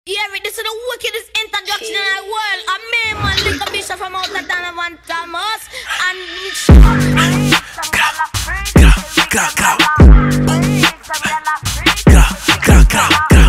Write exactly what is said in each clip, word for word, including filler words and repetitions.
Yeah, this is the wickedest introduction in the world. A man, man, little bishop from out of Donovan Thomas. And Gra, gra, gra. Gra, gra, gra, gra.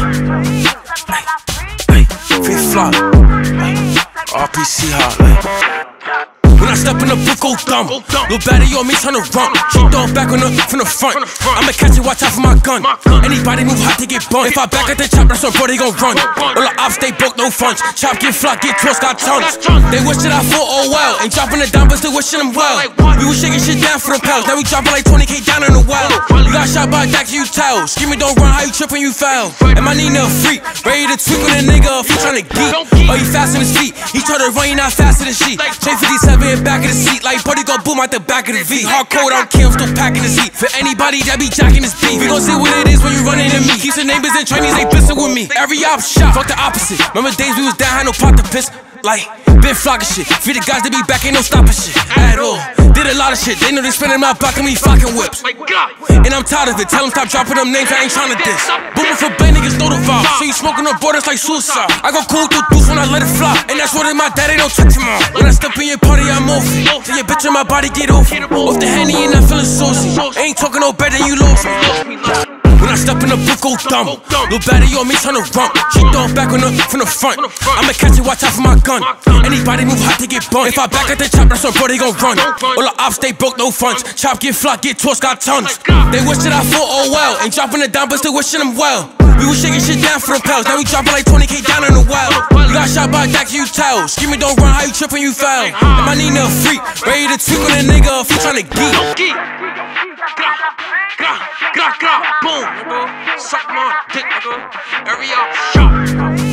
Hey, free flop. R P C hot, like. When I step in the book, go dumb. Little baddie on me, turn to run. She throw it back on the, from the front. I'ma catch it, watch out for my gun. Anybody move hot, they get bumped. If I back at the chop, that's what bro, they gon' run. All the ops, they broke, no funds. Chop, get flock, get tossed, got tons. They wish that I fought all well. Ain't dropping it down, but still wishing them well. We was shaking shit down for the pals. Now we dropping like twenty K down in the well. You got shot by a Dax, you tell. Screaming, don't run, how you trippin', you foul. And my Nina a freak, ready to tweak on a nigga if he tryna geek. Oh, he fast on his feet. He try to run, he not faster than she. J fifty-seven in back of the seat. Like buddy go boom out the back of the V. Hardcore, I don't care, I'm still packing the seat. For anybody that be jacking this beat, we gon' see what it is when you run into me. Keeps the neighbors in Chinese, they pissing with me. Every op shot, fuck the opposite. Remember days we was down, had no pot to piss. Like, been flocking shit. Feed the guys that be back, ain't no stopping shit at all. Did a lot of shit, they know they spending my back on me fucking whips. And I'm tired of it, tell them stop dropping them names, I ain't tryna diss. Booming for Bay, niggas know the vibe. So you smoking on borders like suicide. I go cool through deuce when I let it fly. And that's what in my dad, ain't no touch him on. When I step in your party, I'm off it. Tell your bitch in my body, get off it. Off the Henny and I'm feeling saucy. Ain't talking no better than you lost me. When I step in the book, go dumb. Little baddie on me, turn to run. She throw it back on the, from the front. I'ma catch it, watch out for my gun. Anybody move hot, they get bumped. If I back at the chop, that's what bro, they gon' run. All the ops, they broke, no funds. Chop, get flock, get tossed, got tons. They wish that I fought all well. Ain't dropping it down, but still wishing them well. We was shaking shit down for the pals. Now we dropping like twenty K down in the well. You got shot by a Dax, you tell. Screaming, don't run, how you trippin', you foul. And my Nina a freak, ready to tweak on a nigga if he tryna geek. Boom, nigga. Suck my dick, nigga. Every up shot.